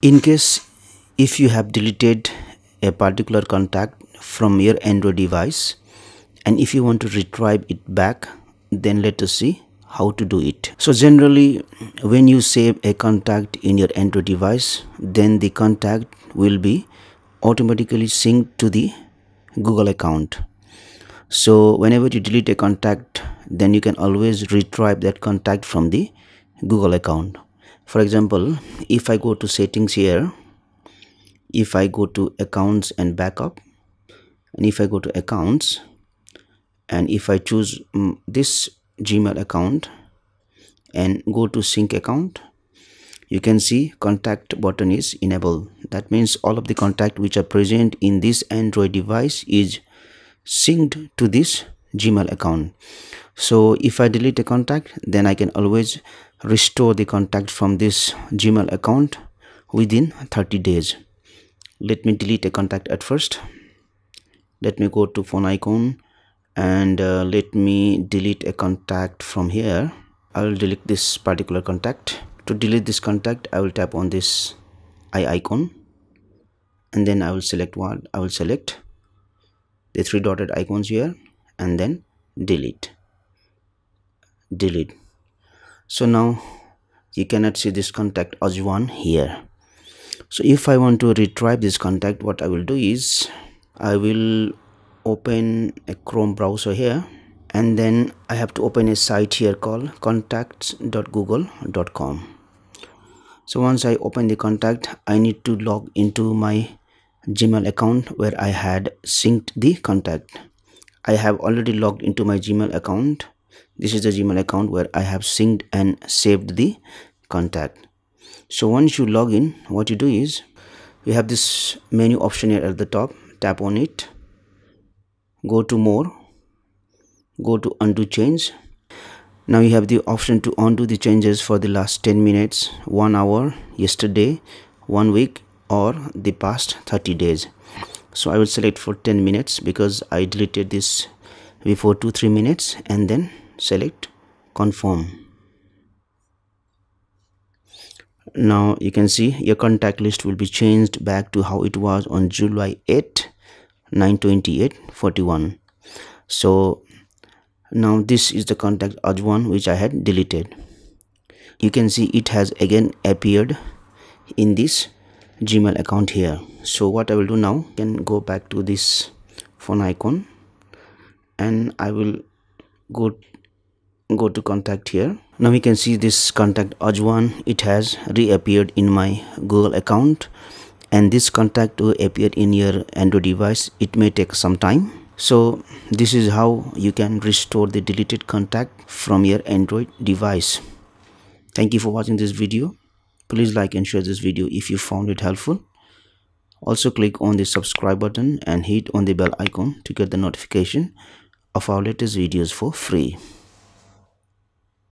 In case if you have deleted a particular contact from your Android device and if you want to retrieve it back, then let us see how to do it. So generally when you save a contact in your Android device, then the contact will be automatically synced to the Google account. So whenever you delete a contact, then you can always retrieve that contact from the Google account. For example, if I go to settings here, if I go to accounts and backup, and if I go to accounts, and if I choose this Gmail account and go to sync account, you can see contact button is enabled. That means all of the contact which are present in this Android device is synced to this Gmail account. So if I delete a contact, then I can always restore the contact from this Gmail account within 30 days. Let me delete a contact at first. Let me go to phone icon and let me delete a contact from here. I will delete this particular contact. To delete this contact, I will tap on this eye icon and then I will select what? I will select the three dotted icons here and then delete. So now you cannot see this contact as one here. So if I want to retrieve this contact, what I will do is I will open a Chrome browser here and then I have to open a site here called contacts.google.com. So once I open the contact, I need to log into my Gmail account where I had synced the contact. I have already logged into my Gmail account. This is the Gmail account where I have synced and saved the contact. So once you log in, what you do is you have this menu option here at the top. Tap on it, go to more, go to undo change. Now you have the option to undo the changes for the last 10 minutes, 1 hour, yesterday, 1 week, or the past 30 days. So I will select for 10 minutes because I deleted this before 2-3 minutes, and then select confirm. Now you can see your contact list will be changed back to how it was on July 8, 9/28/41. So now this is the contact as one which I had deleted. You can see it has again appeared in this Gmail account here. So what I will do now, I can go back to this phone icon and I will go to contact here. Now we can see this contact as one, it has reappeared in my Google account, and this contact to appear in your Android device, it may take some time. So this is how you can restore the deleted contact from your Android device. Thank you for watching this video. Please like and share this video if you found it helpful. Also click on the subscribe button and hit on the bell icon to get the notification of our latest videos for free.